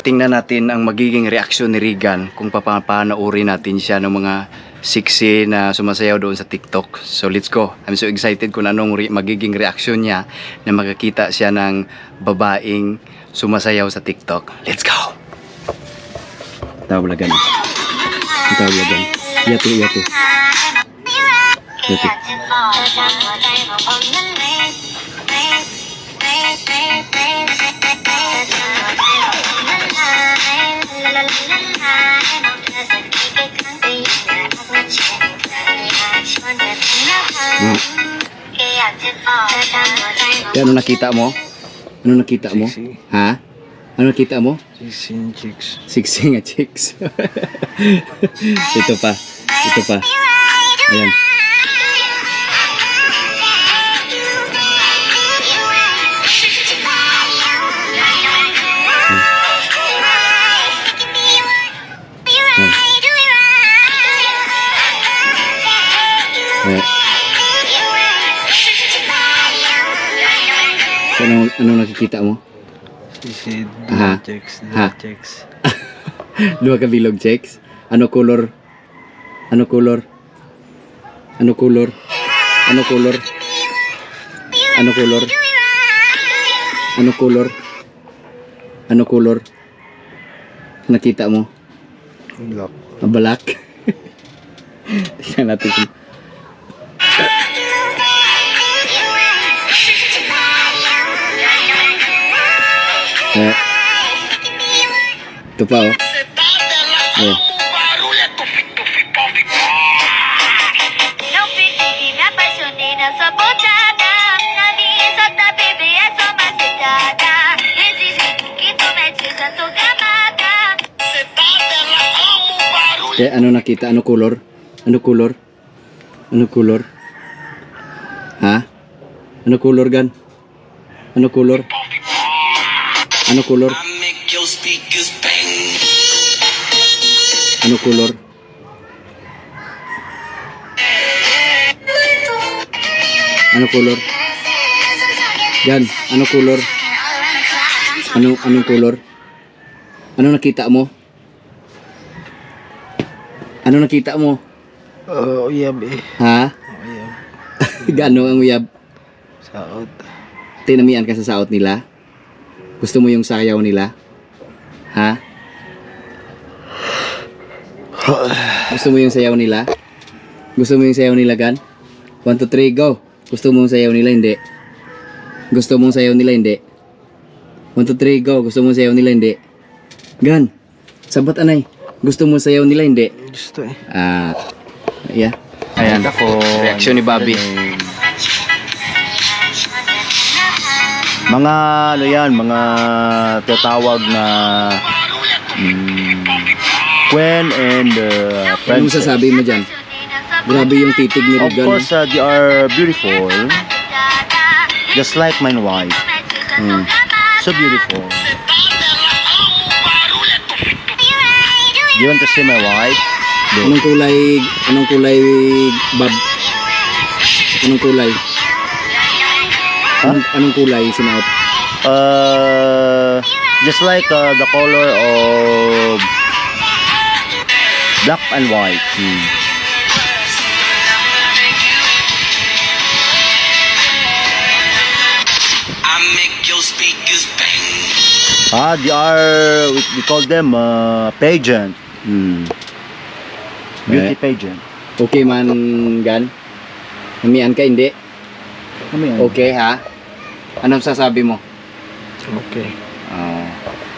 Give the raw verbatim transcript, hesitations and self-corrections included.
tingnan natin ang magiging reaksyon ni Regan kung papanoorin natin siya ng mga sexy na sumasayaw doon sa TikTok. So let's go. I'm so excited kung anong re magiging reaksyon niya na makakita siya ng babaeng sumasayaw sa TikTok. Let's go! Tawag lagan. Tawag lagan. Yato, yato. Yato. Hmm. Kaya ano nakita mo? Ano nakita mo? Sexy. Ha? Ano nakita mo? Sexy and chicks. Sexy nga chicks. Ito pa. Ito pa. Ayan. Hmm. Hmm. So, ano, ano nakikita mo? Sexy, Aha. dua chicks, Ha. dua chicks. Dua ka bilog chicks? Ano color? Ano color? Ano color? Ano color? Ano color? Ano color? Ano color? Nakita mo? Black. Mabalak? Tingnan natin kung... Eh. Ito pa oh. Oh. Eh, ano nakita? Ano color? Ano color? Ano color? Ha? Ano color gan? Ano color? Ano color? Ano color? Ano color? Gan, ano color? Ano anong color? Ano nakita mo? Ano nakita mo? Oh, uyab eh. Ha? Uyab. Gano ang uyab? Saot. Tinamian ka sa saot nila? Gusto mo yung sayaw nila? Ha? Gusto mo yung sayaw nila? Gusto mo yung sayaw nila, Gan? one, two, three, go! Gusto mo yung sayaw nila, hindi? Gusto mo yung sayaw nila, hindi? one, two, three, go! Gusto mo yung sayaw nila, hindi? Gan! Sabat anay! Gusto mo yung sayaw nila, hindi? Gusto eh. Ah, yeah. Ayan, Ako, reaksyon ni Bobby. Mga ano yan, mga tatawag na mm, Gwen and uh, Anong Princess. sasabi mo dyan? Grabe yung titig ni Of Regan. course, uh, they are beautiful. Just like my wife. Hmm. So beautiful. Do you want to see my wife? Anong kulay, anong kulay, Bob? Anong kulay? Anong, anong kulay sinuot? Uh, just like uh, the color of black and white. Hmm. Ah, they are, we, we call them uh, pageant. Hmm. Beauty Eh. pageant. Okay man, Gan? Namian ka, hindi? Ano yan? Okay, ha? Anong sasabi mo? Okay. Oh.